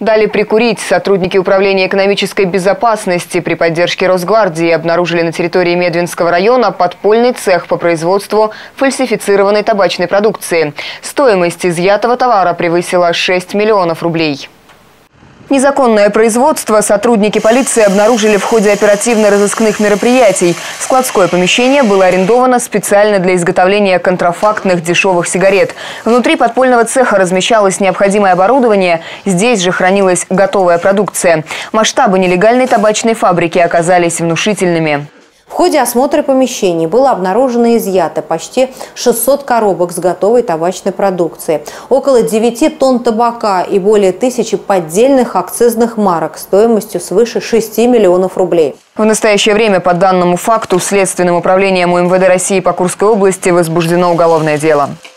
Дали прикурить. Сотрудники Управления экономической безопасности при поддержке Росгвардии обнаружили на территории Медвинского района подпольный цех по производству фальсифицированной табачной продукции. Стоимость изъятого товара превысила 6 миллионов рублей. Незаконное производство сотрудники полиции обнаружили в ходе оперативно-розыскных мероприятий. Складское помещение было арендовано специально для изготовления контрафактных дешевых сигарет. Внутри подпольного цеха размещалось необходимое оборудование. Здесь же хранилась готовая продукция. Масштабы нелегальной табачной фабрики оказались внушительными. В ходе осмотра помещений было обнаружено и изъято почти 600 коробок с готовой табачной продукцией, около 9 тонн табака и более 1000 поддельных акцизных марок стоимостью свыше 6 миллионов рублей. В настоящее время по данному факту Следственным управлением УМВД России по Курской области возбуждено уголовное дело.